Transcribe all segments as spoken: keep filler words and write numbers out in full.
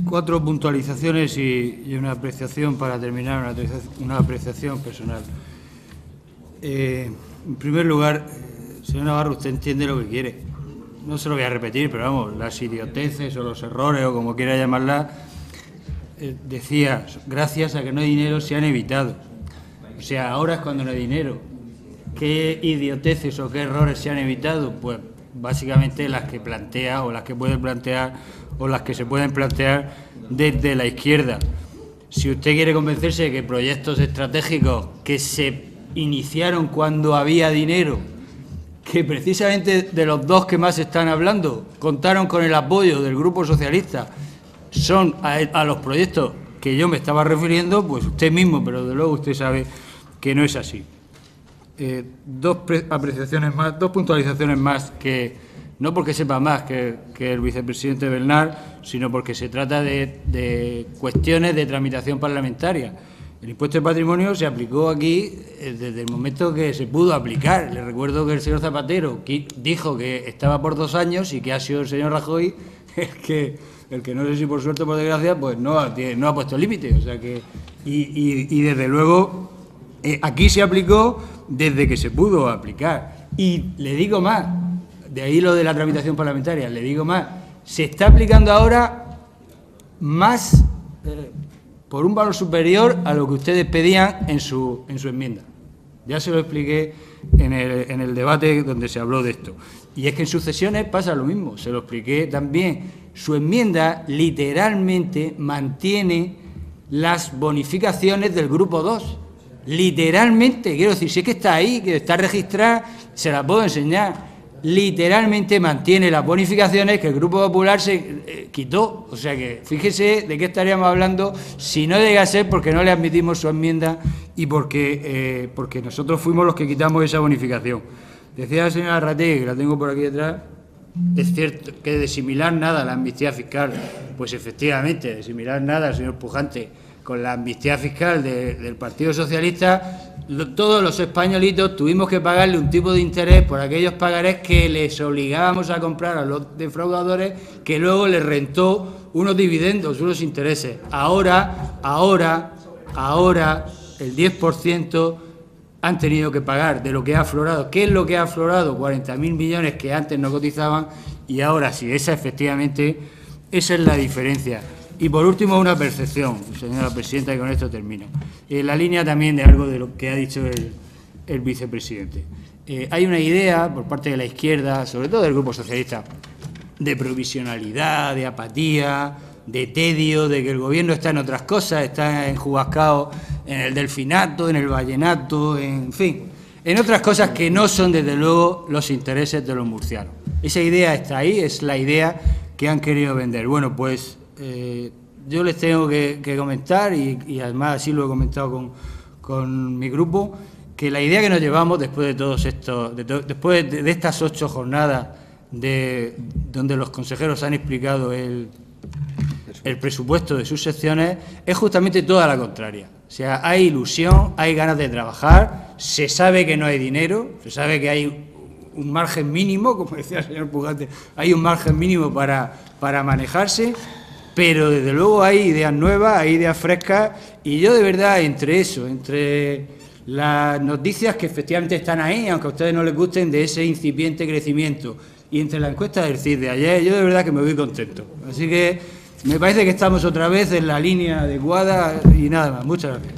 cuatro puntualizaciones y, y una apreciación para terminar, una, una apreciación personal. Eh, en primer lugar, eh, señor Navarro, usted entiende lo que quiere. No se lo voy a repetir, pero vamos, las idioteces o los errores o como quiera llamarlas, eh, decía, gracias a que no hay dinero se han evitado. O sea, ahora es cuando no hay dinero. ¿Qué idioteces o qué errores se han evitado? Pues básicamente las que plantea o las que puede plantear o las que se pueden plantear desde la izquierda. Si usted quiere convencerse de que proyectos estratégicos que se iniciaron cuando había dinero, que precisamente de los dos que más están hablando contaron con el apoyo del Grupo Socialista, son a, a los proyectos que yo me estaba refiriendo, pues usted mismo, pero de luego usted sabe que no es así. Eh, dos apreciaciones más, dos puntualizaciones más, que no porque sepa más que, que el vicepresidente Bernard, sino porque se trata de, de cuestiones de tramitación parlamentaria. El impuesto de patrimonio se aplicó aquí eh, desde el momento que se pudo aplicar. Le recuerdo que el señor Zapatero dijo que estaba por dos años y que ha sido el señor Rajoy el que, el que no sé si por suerte o por desgracia, pues no ha, no ha puesto límite. O sea que, y, y, y desde luego eh, aquí se aplicó desde que se pudo aplicar. Y le digo más, de ahí lo de la tramitación parlamentaria, le digo más, se está aplicando ahora más eh, por un valor superior a lo que ustedes pedían en su, en su enmienda. Ya se lo expliqué en el, en el debate donde se habló de esto. Y es que en sucesiones pasa lo mismo, se lo expliqué también. Su enmienda literalmente mantiene las bonificaciones del grupo dos. Literalmente, quiero decir, si es que está ahí, que está registrada, se la puedo enseñar. Literalmente mantiene las bonificaciones que el Grupo Popular se eh, quitó. O sea que fíjese de qué estaríamos hablando si no llega a ser porque no le admitimos su enmienda y porque, eh, porque nosotros fuimos los que quitamos esa bonificación. Decía la señora Rategui, que la tengo por aquí detrás, es cierto que de similar nada a la amnistía fiscal. Pues efectivamente, de similar nada al señor Pujante con la amnistía fiscal de, del Partido Socialista, lo, todos los españolitos tuvimos que pagarle un tipo de interés por aquellos pagarés que les obligábamos a comprar a los defraudadores, que luego les rentó unos dividendos, unos intereses. Ahora, ahora, ahora, el diez por ciento han tenido que pagar de lo que ha aflorado. ¿Qué es lo que ha aflorado? cuarenta mil millones que antes no cotizaban y ahora sí. Esa, efectivamente, esa es la diferencia. Y por último, una percepción, señora presidenta, y con esto termino. En la línea también de algo de lo que ha dicho el, el vicepresidente. Eh, hay una idea por parte de la izquierda, sobre todo del Grupo Socialista, de provisionalidad, de apatía, de tedio, de que el gobierno está en otras cosas, está enjubascado en el delfinato, en el vallenato, en fin, en otras cosas que no son, desde luego, los intereses de los murcianos. Esa idea está ahí, es la idea que han querido vender. Bueno, pues Eh, yo les tengo que, que comentar, y, y además así lo he comentado con, con mi grupo, que la idea que nos llevamos después de todos estos, de to, después de, de estas ocho jornadas de, donde los consejeros han explicado el, el presupuesto de sus secciones, es justamente toda la contraria. O sea, hay ilusión, hay ganas de trabajar, se sabe que no hay dinero, se sabe que hay un margen mínimo, como decía el señor Pujante, hay un margen mínimo para, para manejarse. Pero desde luego hay ideas nuevas, hay ideas frescas, y yo de verdad entre eso, entre las noticias que efectivamente están ahí, aunque a ustedes no les gusten, de ese incipiente crecimiento, y entre la encuesta del C I S de ayer, yo de verdad que me voy contento. Así que me parece que estamos otra vez en la línea adecuada y nada más. Muchas gracias.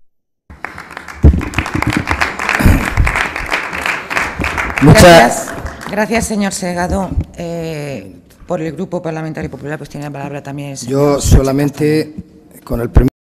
Gracias, gracias señor Segado. Eh, Por el Grupo Parlamentario Popular, pues tiene la palabra también el señor Yo solamente, con el permiso.